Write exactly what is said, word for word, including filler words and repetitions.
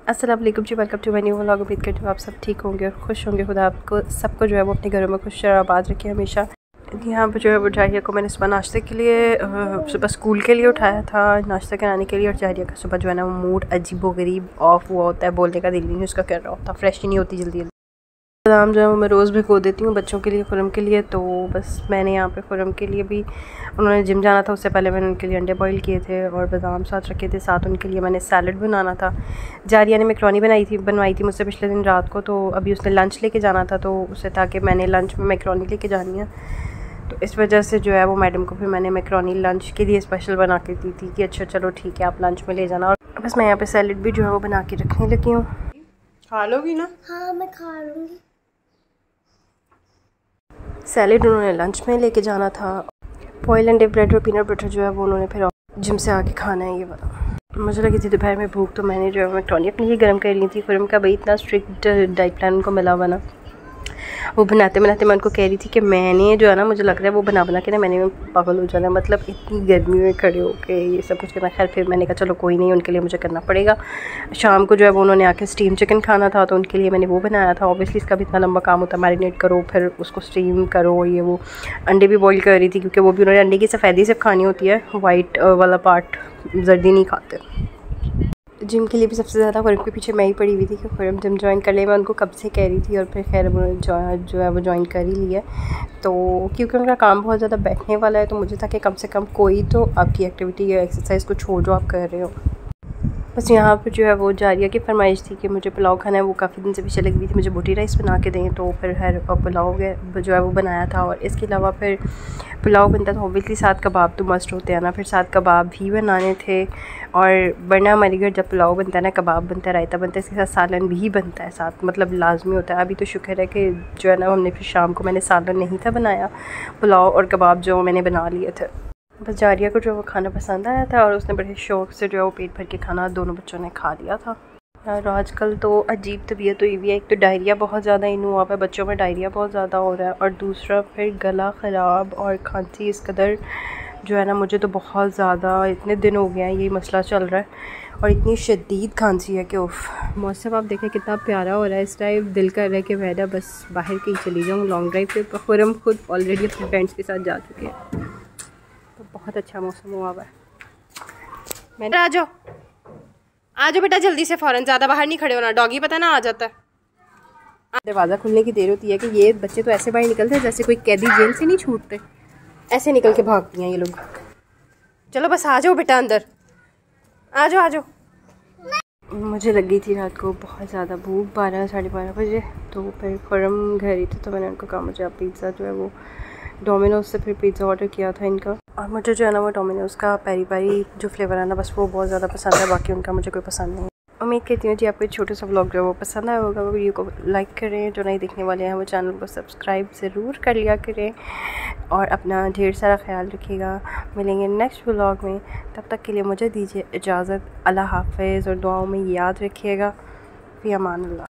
अस्सलाम वालेकुम जी, welcome to my new vlog. उम्मीद करती हूँ आप सब ठीक होंगे और खुश होंगे। खुदा आपको सबको जो है वो अपने घरों में खुश और आबाद रखे हमेशा। यहाँ पर जो है वो जारिया को मैंने सुबह नाश्ते के लिए सुबह स्कूल के लिए उठाया था, नाश्ता कराने के लिए। और जारिया का सुबह जो है ना वो मूड अजीब व गरीब ऑफ हुआ होता है, बोलने का दिल नहीं उसका कर रहा होता, फ्रेश ही नहीं होती जल्दी जल्दी। बादाम जो है वो मैं रोज़ भिगो देती हूँ बच्चों के लिए, खुरम के लिए। तो बस मैंने यहाँ पे खुरम के लिए भी, उन्होंने जिम जाना था उससे पहले मैंने उनके लिए अंडे बॉईल किए थे और बादाम साथ रखे थे। साथ उनके लिए मैंने सैलड बनाना था। जारिया ने मैक्रोनी बनाई थी बनवाई थी मुझसे पिछले दिन रात को, तो अभी उसने लंच लेके जाना था, तो उससे था कि मैंने लंच में मैक्रोनी लेके जानी है। तो इस वजह से जो है वो मैडम को फिर मैंने मैक्रोनी लंच के लिए स्पेशल बना के दी थी कि अच्छा चलो ठीक है आप लंच में ले जाना। और बस मैं यहाँ पे सैलड भी जो है वो बना के रखने लगी हूँ। खा लोगी ना? हाँ मैं खा लूँगी। सैलेड उन्होंने लंच में लेके जाना था। बॉयल अंडे, ब्रेड और पीनट बटर जो है वो उन्होंने फिर जिम से आके खाना है ये वाला। मुझे लगी थी दोपहर में भूख, तो मैंने जो है मैक्रोनी अपने लिए गर्म कर ली थी। फिर उनका भाई इतना स्ट्रिक्ट डाइट प्लान उनको मिला हुआ ना, वो बनाते बनाते मैं उनको कह रही थी कि मैंने जो है ना मुझे लग रहा है वो बना बना के ना मैंने पागल हो जाना, मतलब इतनी गर्मी में खड़े होके ये सब कुछ करना। खैर फिर मैंने कहा चलो कोई नहीं, उनके लिए मुझे करना पड़ेगा। शाम को जो है वो उन्होंने आके स्टीम चिकन खाना था, तो उनके लिए मैंने वो बनाया था। ऑब्वियसली इसका भी इतना लंबा काम होता है, मैरिनेट करो फिर उसको स्टीम करो ये वो। अंडे भी बॉईल कर रही थी क्योंकि वो भी उन्होंने अंडे की सफ़ेदी सिर्फ खानी होती है, वाइट वाला पार्ट जर्दी नहीं खाते। जिम के लिए भी सबसे ज़्यादा खुरम के पीछे मैं ही पड़ी हुई थी कि खुरम जिम ज्वाइन कर ले। मैं उनको कब से कह रही थी और फिर खैर उन्होंने जो है वो ज्वाइन कर ही लिया। तो क्योंकि उनका काम बहुत ज़्यादा बैठने वाला है, तो मुझे था कि कम से कम कोई तो आपकी एक्टिविटी या एक्सरसाइज को छोड़ जो आप कर रहे हो। बस यहाँ पर जो है वो जारिया की फरमाइश थी कि मुझे पुलाव खाना है, वो काफ़ी दिन से पीछे लगी हुई थी मुझे बोटी राइस बना के दें, तो फिर हर पुलाव जो है वो बनाया था। और इसके अलावा फिर पुलाव बनता था ऑब्वियसली, साथ कबाब तो मस्ट होते हैं ना, फिर साथ कबाब भी बनाने थे। और वरना हमारे घर जब पुलाव बनता है ना, कबाब बनता है, रायता बनता है, इसके साथ सालन भी बनता है साथ, मतलब लाजमी होता है। अभी तो शुक्र है कि जो है ना हमने फिर शाम को मैंने सालन नहीं था बनाया, पुलाव और कबाब जो मैंने बना लिए थे। बस जारिया को जो वो खाना पसंद आया था और उसने बड़े शौक़ से जो है वो पेट भर के खाना दोनों बच्चों ने खा लिया था। यार आजकल तो अजीब तबीयत हुई हुई है, एक तो डायरिया बहुत ज़्यादा इन हुआ है, बच्चों में डायरिया बहुत ज़्यादा हो रहा है, और दूसरा फिर गला ख़राब और खांसी इस कदर जो है ना, मुझे तो बहुत ज़्यादा इतने दिन हो गए हैं यही मसला चल रहा है और इतनी शदीद खांसी है कि उफ। मौसम आप देखें कितना प्यारा हो रहा है इस टाइम, दिल कर रहा है कि मैं बस बाहर कहीं चली जाऊँ लॉन्ग ड्राइव पे। खुरम खुद ऑलरेडी अपने फ्रेंड्स के साथ जा चुके हैं, तो बहुत अच्छा मौसम हुआ हुआ है। मैं आ जाओ आ जाओ बेटा जल्दी से, फ़ौरन, ज़्यादा बाहर नहीं खड़े होना, डॉगी पता ना आ जाता है। दरवाज़ा खुलने की देर होती है कि ये बच्चे तो ऐसे बाहर निकलते हैं जैसे कोई कैदी जेल से नहीं छूटते, ऐसे निकल के भागती हैं ये लोग। चलो बस आ जाओ बेटा अंदर, आ जाओ आ जाओ। मुझे लगी थी रात को बहुत ज़्यादा भूख, बारह साढ़े बारह बजे, तो फिर खुरम घर ही थे, तो मैंने उनको कहा मुझे आप पिज़्ज़ा जो है वो डोमिनोज से फिर पिज़्ज़ा ऑर्डर किया था इनका। और मुझे जो है ना वो डोमिनोज का पेरी पेरी जो फ्लेवर है ना, बस वो बहुत ज़्यादा पसंद है, बाकी उनका मुझे कोई पसंद नहीं है। उम्मीद करती हूँ जी आपको छोटे सा व्लॉग जो है वो पसंद आया होगा। वीडियो को लाइक करें, जो नहीं देखने वाले हैं वो चैनल को सब्सक्राइब ज़रूर कर लिया करें और अपना ढेर सारा ख्याल रखिएगा। मिलेंगे नेक्स्ट व्लॉग में, तब तक के लिए मुझे दीजिए इजाज़त। अल्लाह हाफ़िज़ और दुआओं में याद रखिएगा। फ़ी अमान अल्लाह।